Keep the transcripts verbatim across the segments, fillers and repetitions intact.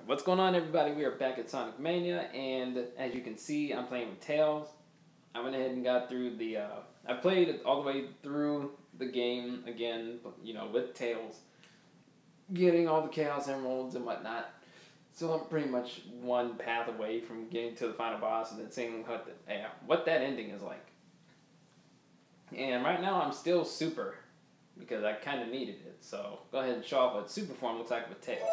What's going on, everybody? We are back at Sonic Mania, and as you can see, I'm playing with Tails. I went ahead and got through the, uh, I played all the way through the game again, you know, with Tails, getting all the Chaos Emeralds and whatnot. So I'm pretty much one path away from getting to the final boss and then seeing what, the, uh, what that ending is like. And right now I'm still Super, because I kind of needed it. So go ahead and show off what Super form looks like with Tails.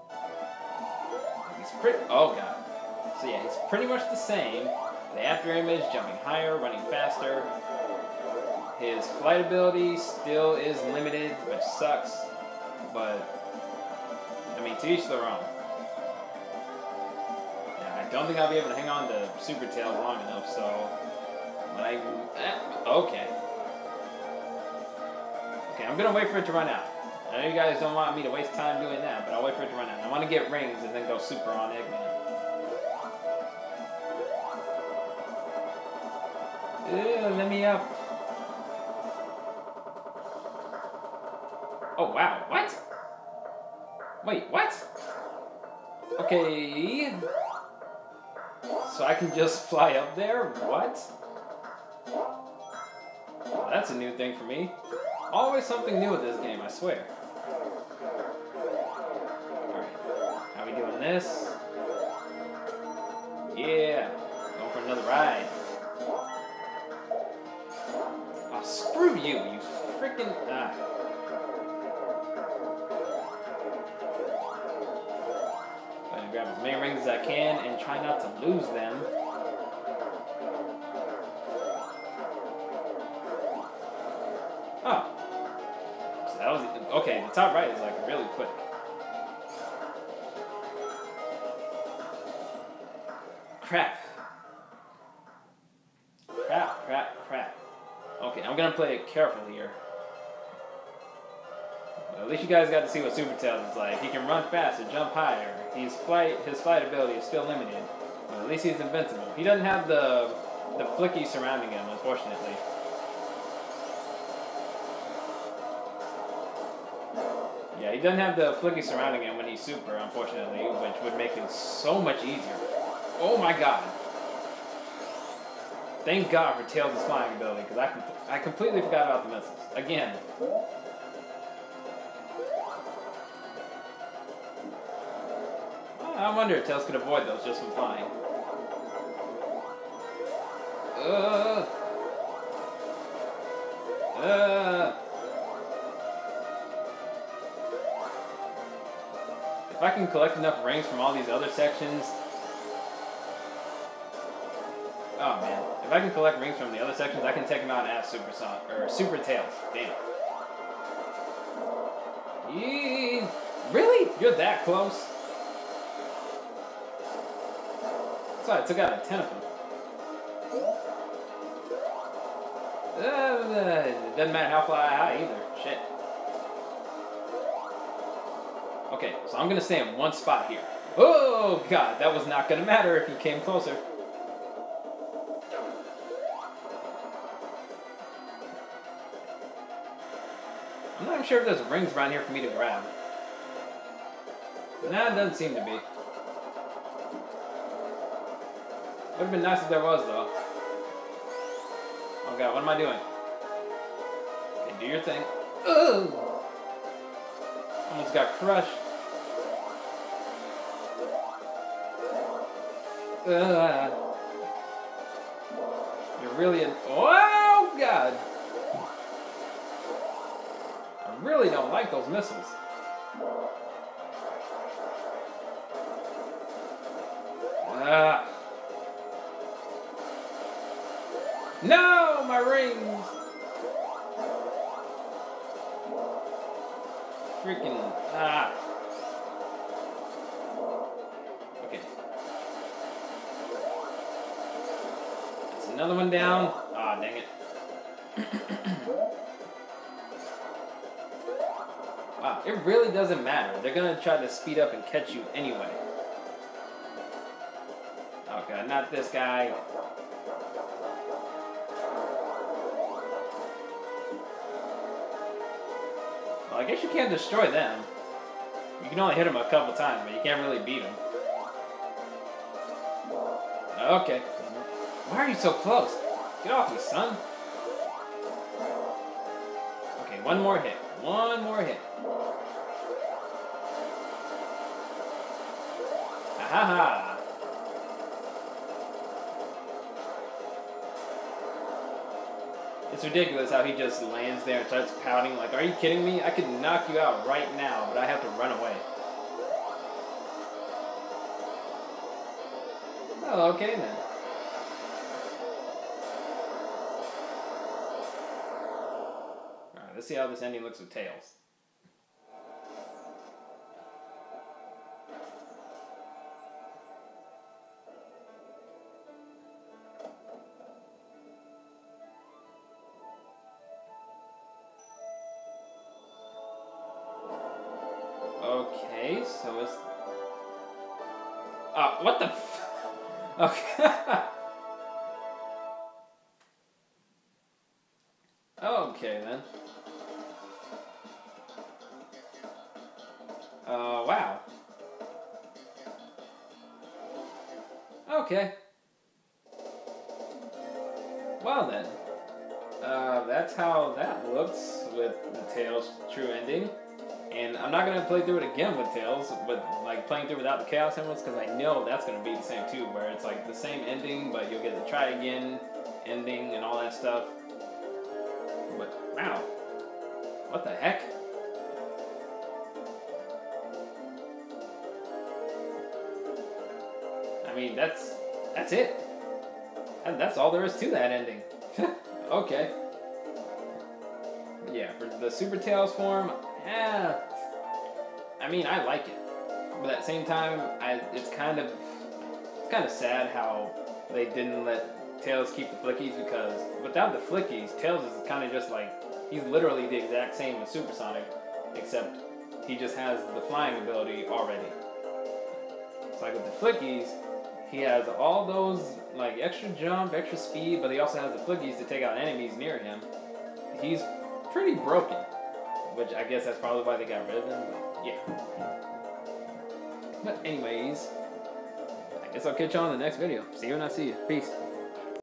He's pretty, oh god. So yeah, he's pretty much the same. The after image, jumping higher, running faster. His flight ability still is limited, which sucks. But, I mean, to each their own. Yeah, I don't think I'll be able to hang on to Super Tails long enough, so... When I... Eh, okay. Okay, I'm gonna wait for it to run out. I know you guys don't want me to waste time doing that, but I'll wait for it to run out. I want to get rings and then go Super on Eggman. Ew, let me up. Oh, wow. What? Wait, what? Okay. So I can just fly up there? What? Well, that's a new thing for me. Always something new with this game, I swear. Alright, how we doing this? Yeah, going for another ride. Oh, screw you, you freaking... Ah. I'm gonna grab as many rings as I can and try not to lose them. Oh. That was, okay, the top right is like really quick. Crap. Crap, crap, crap. Okay, I'm gonna play it careful here. But at least you guys got to see what Super Tails is like. He can run faster, jump higher. His flight, his flight ability is still limited, but at least he's invincible. He doesn't have the the flicky surrounding him, unfortunately. Yeah, he doesn't have the flicky surrounding him when he's Super, unfortunately, which would make it so much easier. Oh my god. Thank God for Tails' flying ability, because I, com I completely forgot about the missiles. Again. I wonder if Tails could avoid those just from flying. Uh. Uh. If I can collect enough rings from all these other sections... Oh man. If I can collect rings from the other sections, I can take them out as Super Son or Super Tails. Damn. Yee. Really? You're that close? So I took out a ten of them. Uh, it doesn't matter how fly high either. Shit. Okay, so I'm going to stay in one spot here. Oh, God, that was not going to matter if he came closer. I'm not even sure if there's rings around here for me to grab. Nah, it doesn't seem to be. Would have been nice if there was, though. Oh, God, what am I doing? Okay, do your thing. Ugh! Almost got crushed. Uh, you're really an oh god! I really don't like those missiles. Ah! No, my rings! Freaking ah! Okay. Another one down. Ah, dang it. Wow, it really doesn't matter. They're gonna try to speed up and catch you anyway. Oh god, not this guy. Well, I guess you can't destroy them. You can only hit him a couple times, but you can't really beat him. Okay. Why are you so close? Get off me, son. Okay, one more hit. One more hit. Ha ha. It's ridiculous how he just lands there and starts pouting like, are you kidding me? I could knock you out right now, but I have to run away. Oh, okay then. Alright, let's see how this ending looks with Tails. Okay, so it's... Oh, what the f... Okay. Okay, then. Uh, wow. Okay. Well, then. Uh, that's how that looks with the Tails true ending. And I'm not going to play through it again with Tails, but like playing through without the Chaos Emeralds, because I know that's going to be the same too, where it's like the same ending, but you'll get to try again ending and all that stuff. But, wow. What the heck? I mean, that's, that's it. And that's all there is to that ending. Okay. Yeah, for the Super Tails form, eh, I mean, I like it, but at the same time, I it's kind of it's kind of sad how they didn't let Tails keep the flickies, because without the flickies, Tails is kind of just like, he's literally the exact same as Supersonic, except he just has the flying ability already. It's like with the flickies, he has all those like extra jump, extra speed, but he also has the flickies to take out enemies near him. He's pretty broken, which I guess that's probably why they got rid of him, but yeah. But anyways, I guess I'll catch you on the next video. See you when I see you. Peace.